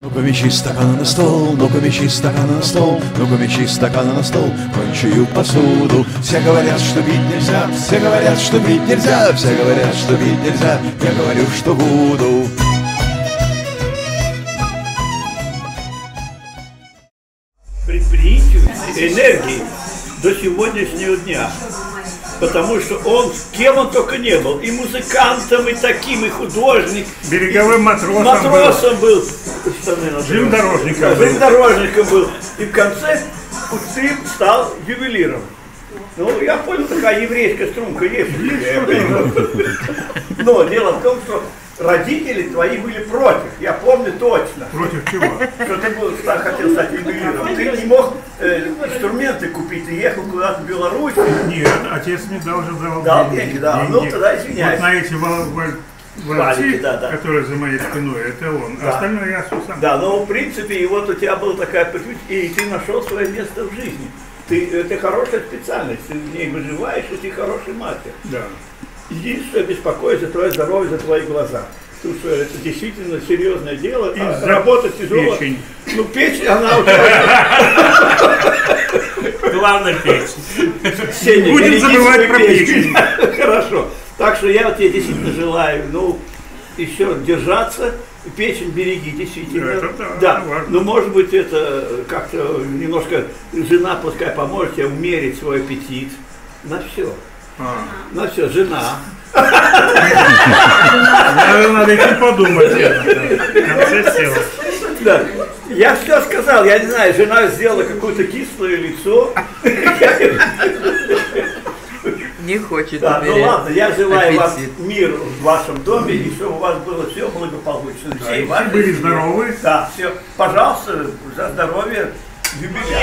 Ну-ка мечи стаканы на стол, ну-ка мечи стаканы на стол, ну-ка мечи стаканы на стол, кончую посуду. Все говорят, что пить нельзя, все говорят, что пить нельзя, все говорят, что пить нельзя, я говорю, что буду. Предприимчивости, энергии до сегодняшнего дня. Потому что он, кем он только не был, и музыкантом, и таким, и художник, береговым матросом был, железнодорожником был, и в конце ты стал ювелиром. Ну, я понял, такая еврейская струнка есть. Но дело в том, что родители твои были против, я помню точно. Против чего? Что ты хотел стать ювелиром. Ты не мог инструменты купить, ты ехал куда-то в Беларусь. Нет, отец мне дал деньги, да. Ну, тогда извиняюсь. Вот на эти валки, которые за моей спиной, это он. Да. Остальное я все сам. Да, но в принципе, и вот у тебя была такая привычка, и ты нашел свое место в жизни. Это хорошая специальность, ты в ней выживаешь, и ты хороший мастер. Да. Единственное, беспокоюсь за твое здоровье, за твои глаза. Потому что это действительно серьезное дело, а работа тяжелая. Печень. Ну, печень, она у тебя... Главное печень. Будем забывать про печень. Хорошо. Так что я тебе действительно желаю, ну, еще держаться. Печень береги, действительно. Это да. важно. Но может быть это как-то немножко жена пускай поможет тебе умерить свой аппетит. На все. На все, жена. Надо этим подумать. В конце села. Да. Я все сказал, я не знаю, жена сделала какое-то кислое лицо. Не хочет. Да, ну ладно, я желаю вам мир в вашем доме, и чтобы у вас было все благополучно. Все были здоровы. Да, все. Пожалуйста, за здоровье юбиляра.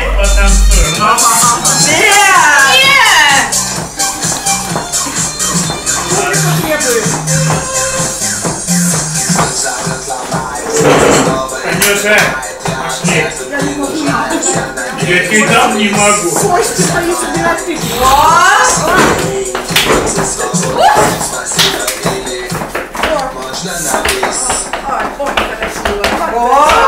Анюша, пошли. Я тебе дам не могу. Кости твои собирать ты. Ой, красиво.